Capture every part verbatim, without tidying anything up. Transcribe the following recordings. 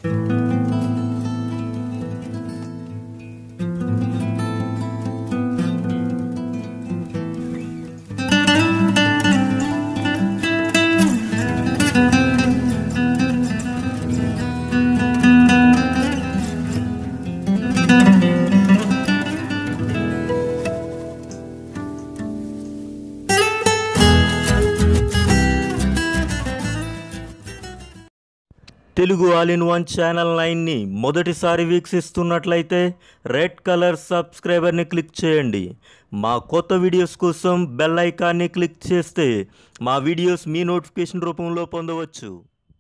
Telugu all in one channel నైన్ని మొదటిసారి వీక్షిస్తున్నట్లయితే రెడ్ కలర్ సబ్స్క్రైబర్ని క్లిక్ చేయండి. మా కొత్త వీడియోస్ కోసం బెల్ ఐకాన్ని క్లిక్ చేస్తే మా వీడియోస్ మీ నోటిఫికేషన్ రూపంలో పొందవచ్చు.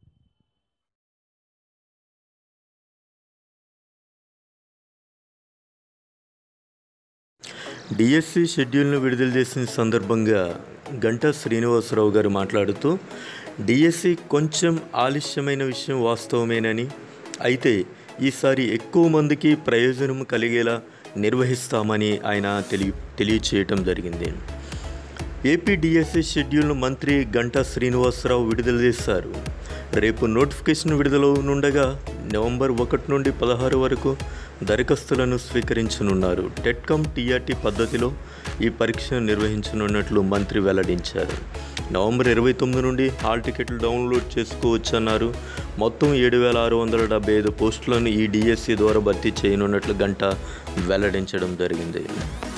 డిఎస్సి షెడ్యూల్ను విడుదల చేసిన సందర్భంగా గంటా శ్రీనివాసరావు గారు మాట్లాడుతూ డిఎస్సి కొంచెం ఆలస్యమైన విషయం వాస్తవమేనని, అయితే ఈసారి ఎక్కువ మందికి ప్రయోజనం కలిగేలా నిర్వహిస్తామని ఆయన తెలియ తెలియచేయటం జరిగింది. ఏపీ డిఎస్సి షెడ్యూల్ను మంత్రి గంటా శ్రీనివాసరావు విడుదల చేశారు. రేపు నోటిఫికేషన్ విడుదల నుండగా నవంబర్ ఒకటి నుండి పదహారు వరకు దరఖాస్తులను స్వీకరించనున్నారు. టెట్కామ్ టీఆర్టీ పద్ధతిలో ఈ పరీక్షను నిర్వహించనున్నట్లు మంత్రి వెల్లడించారు. నవంబర్ ఇరవై తొమ్మిది నుండి హాల్ టికెట్లు డౌన్లోడ్ చేసుకోవచ్చన్నారు. మొత్తం ఏడు వేల ఆరు వందల డెబ్బై ఐదు పోస్టులను ఈ డిఎస్సి ద్వారా భర్తీ చేయనున్నట్లు గంటా వెల్లడించడం జరిగింది.